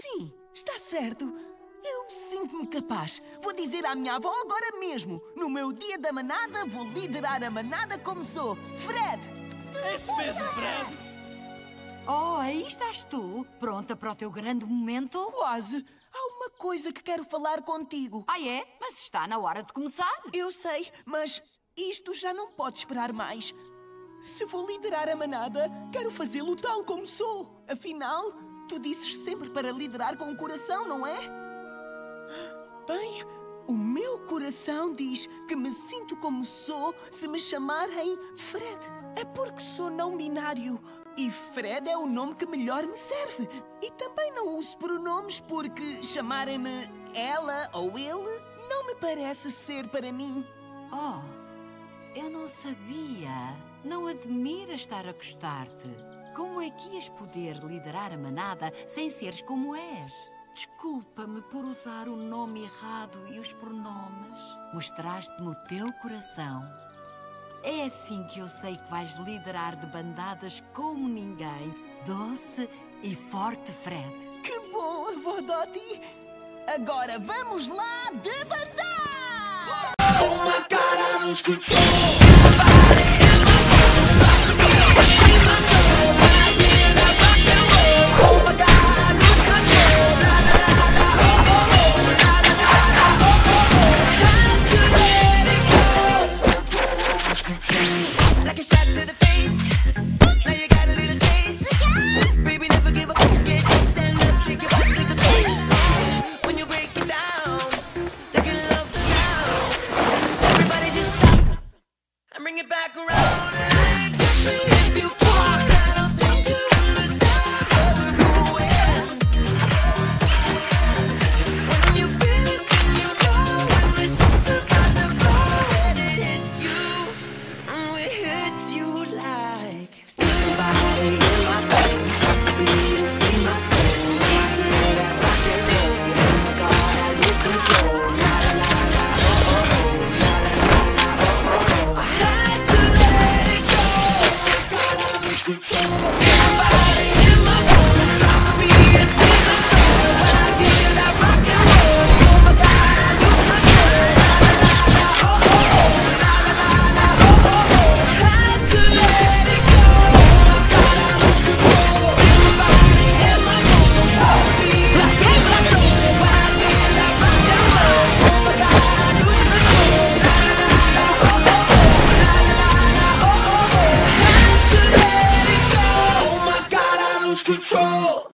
Sim, está certo. Eu sinto-me capaz. Vou dizer à minha avó agora mesmo. No meu dia da manada, vou liderar a manada como sou. Fred! É isso mesmo, Fred! Oh, aí estás tu, pronta para o teu grande momento? Quase. Há uma coisa que quero falar contigo. Ah, é? Mas está na hora de começar. Eu sei, mas isto já não pode esperar mais. Se vou liderar a manada, quero fazê-lo tal como sou. Afinal, tu disses sempre para liderar com o coração, não é? Bem, o meu coração diz que me sinto como sou se me chamarem Fred. É porque sou não binário. E Fred é o nome que melhor me serve. E também não uso pronomes porque chamarem-me ela ou ele não me parece ser para mim. Oh, eu não sabia. Não admira estar a gostar-te. Como é que ias poder liderar a manada sem seres como és? Desculpa-me por usar o nome errado e os pronomes. Mostraste-me o teu coração. É assim que eu sei que vais liderar de bandadas como ninguém. Doce e forte, Fred. Que bom, avó Dottie! Agora vamos lá debandar! Uma cara nos control!